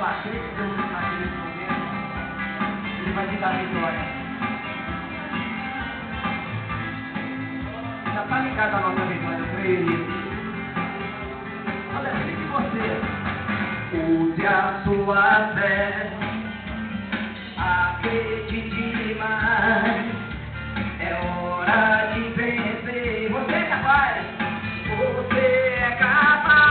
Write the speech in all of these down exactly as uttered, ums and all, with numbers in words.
acredito que Deus naquele momento, Ele vai te dar a vitória. Já está ligado a nossa vitória, eu creio nisso. Olha, se você use a sua fé, acredite mais, é hora de vencer. Você é capaz, você é capaz.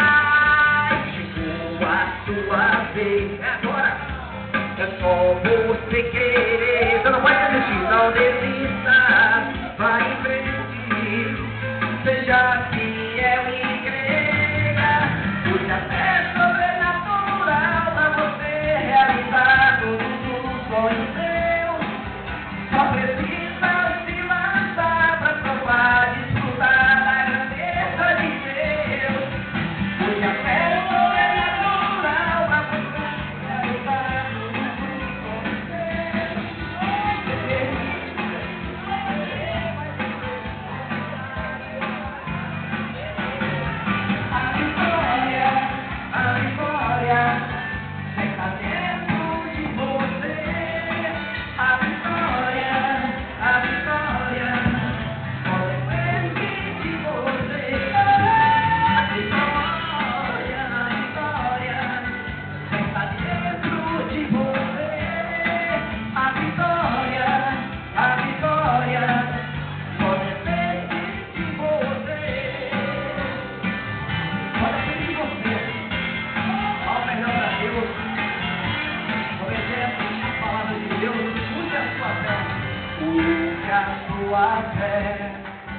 Chegou a sua vez, é agora, é só você querer. Você não pode desistir, não desista, vai em frente, seja fiel e creia. Use a fé sobrenatural pra você realizar todos os sonhos seus. Só precisa se lançar pra provar, desfrutar da grandeza de Deus. Use a fé sobrenatural pra você realizar todos os sonhos seus. A vitória, a vitória está dentro de você. A vitória, a vitória só depende de você. A vitória, a vitória está dentro de você. A vitória, a vitória só depende de você. Só depende de você. Fala melhor para Deus. Obedece a palavra de Deus. Use a sua fé. Use a sua fé.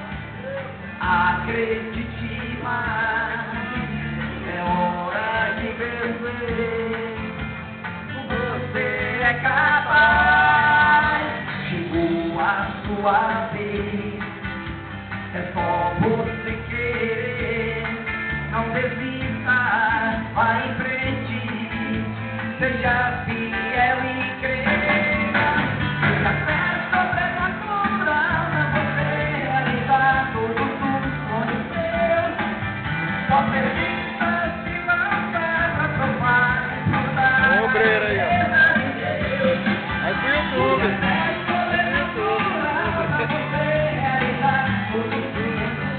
Acredite mais. É hora de vencer. Você é capaz. Chegou a sua vez. É só você querer. Não desista, vá em frente, seja fiel e creia. Seja fé sobrenatural pra você realizar todos os sonhos seus. Só precisa se lançar pra provar, desfrutar. Ô, obreiro aí, ó. Da grandeza de Deus. Vai pro YouTube. Seja fé sobrenatural pra você realizar todos os sonhos seus.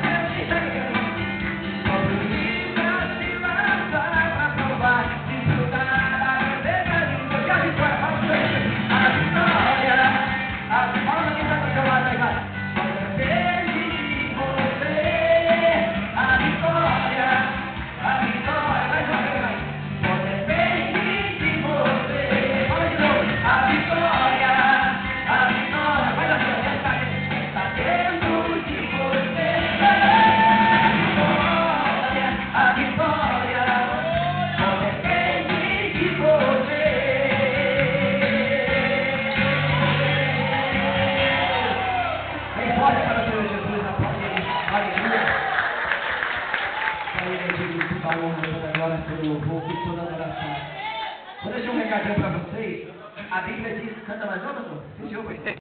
Só precisa se lançar pra provar, desfrutar da grandeza de Deus. E a vitória, fala pra você. A vitória, a vitória, fala quem tá do seu lado aí, vai. Só depende de você. A vitória, a vitória, vai, vai, vai. Só depende de você. Fala de novo. A vitória, a vitória, vai lá, já está dentro, está dentro de você. A vitória só depende de você. Quem pode para o Senhor Jesus, aplaude ele. Aleluia. Para ele é digno de toda honra, toda glória, todo louvor e toda adoração. Vou deixar um recadinho para vocês. A Bíblia diz, canta mais uma, doutor? Você ouve?